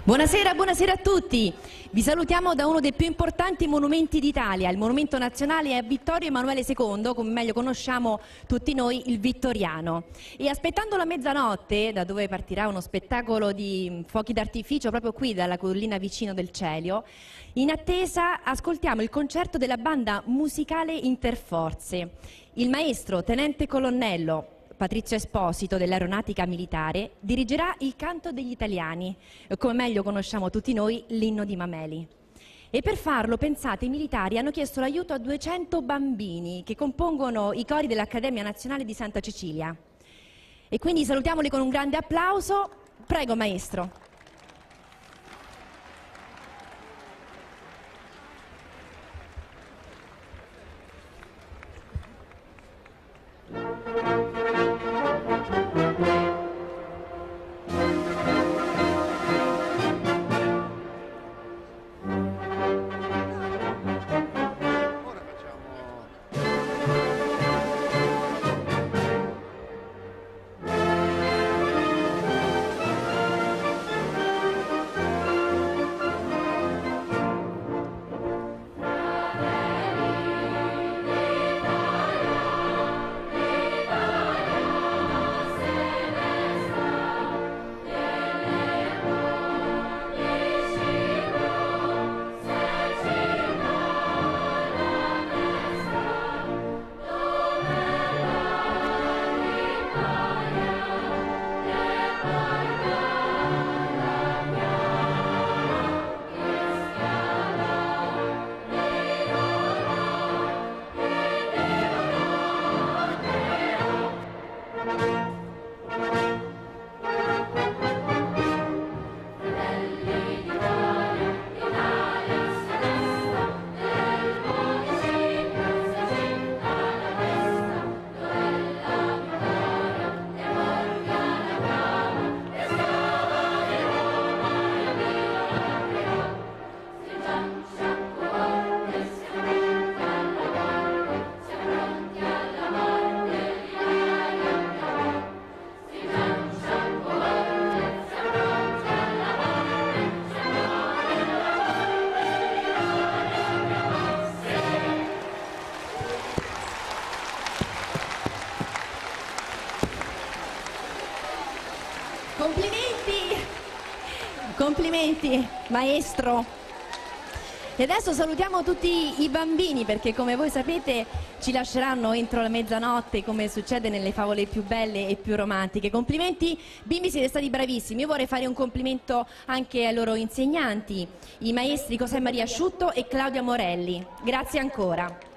Buonasera, buonasera a tutti. Vi salutiamo da uno dei più importanti monumenti d'Italia, il Monumento Nazionale a Vittorio Emanuele II, come meglio conosciamo tutti noi, il Vittoriano. E aspettando la mezzanotte, da dove partirà uno spettacolo di fuochi d'artificio proprio qui dalla collina vicino del Celio, in attesa ascoltiamo il concerto della banda musicale Interforze. Il maestro tenente colonnello Patrizio Esposito dell'Aeronautica Militare dirigerà il Canto degli Italiani, come meglio conosciamo tutti noi, l'inno di Mameli. E per farlo, pensate, i militari hanno chiesto l'aiuto a 200 bambini che compongono i cori dell'Accademia Nazionale di Santa Cecilia. E quindi salutiamoli con un grande applauso. Prego, maestro. Complimenti! Complimenti, maestro! E adesso salutiamo tutti i bambini perché, come voi sapete, ci lasceranno entro la mezzanotte, come succede nelle favole più belle e più romantiche. Complimenti, bimbi, siete stati bravissimi. Io vorrei fare un complimento anche ai loro insegnanti, i maestri José Maria Asciutto e Claudia Morelli. Grazie ancora.